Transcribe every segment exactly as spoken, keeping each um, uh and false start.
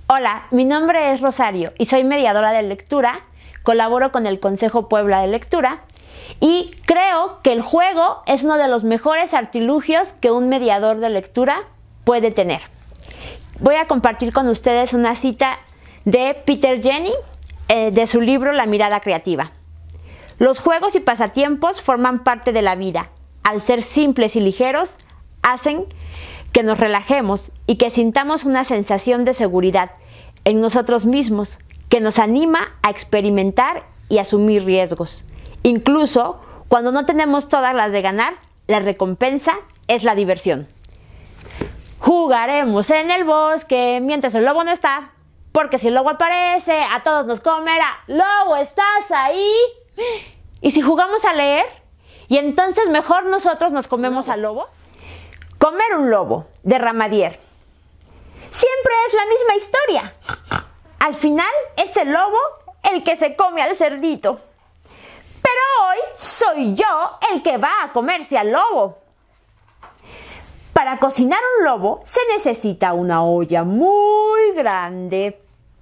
Hola, mi nombre es Rosario y soy mediadora de lectura, colaboro con el Consejo Puebla de Lectura y creo que el juego es uno de los mejores artilugios que un mediador de lectura puede tener. Voy a compartir con ustedes una cita de Peter Jennings eh, de su libro La mirada creativa. Los juegos y pasatiempos forman parte de la vida. Al ser simples y ligeros, hacen que nos relajemos y que sintamos una sensación de seguridad en nosotros mismos, que nos anima a experimentar y asumir riesgos. Incluso cuando no tenemos todas las de ganar, la recompensa es la diversión. Jugaremos en el bosque mientras el lobo no está, porque si el lobo aparece, a todos nos comerá. ¡Lobo, estás ahí! ¿Y si jugamos a leer? Y entonces mejor nosotros nos comemos al lobo. Comer un lobo, de Ramadier. Siempre es la misma historia. Al final es el lobo el que se come al cerdito. Pero hoy soy yo el que va a comerse al lobo. Para cocinar un lobo se necesita una olla muy grande,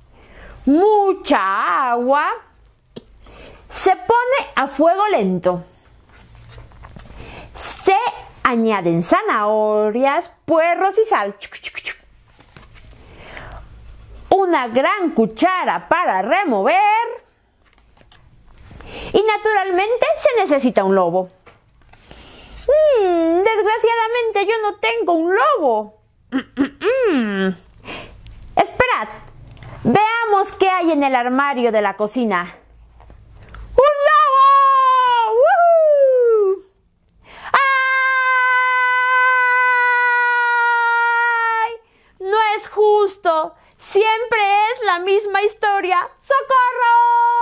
mucha agua, se pone a fuego lento, se añaden zanahorias, puerros y sal, una gran cuchara para remover y naturalmente se necesita un lobo. Mm, desgraciadamente yo no tengo un lobo. Esperad, veamos qué hay en el armario de la cocina. ¡Un lobo! ¡Woohoo! ¡Ay! No es justo. Siempre es la misma historia. ¡Socorro!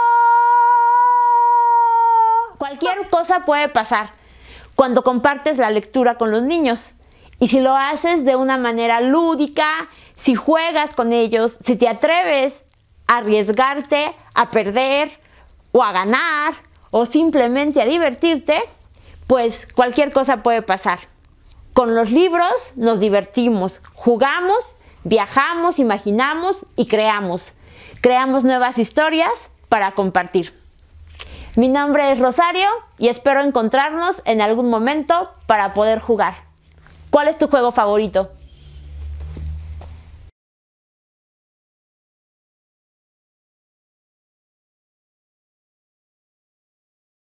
Cualquier cosa puede pasar cuando compartes la lectura con los niños. Y si lo haces de una manera lúdica, si juegas con ellos, si te atreves a arriesgarte, a perder o a ganar o simplemente a divertirte, pues cualquier cosa puede pasar. Con los libros nos divertimos, jugamos, viajamos, imaginamos y creamos. Creamos nuevas historias para compartir. Mi nombre es Rosario y espero encontrarnos en algún momento para poder jugar. ¿Cuál es tu juego favorito?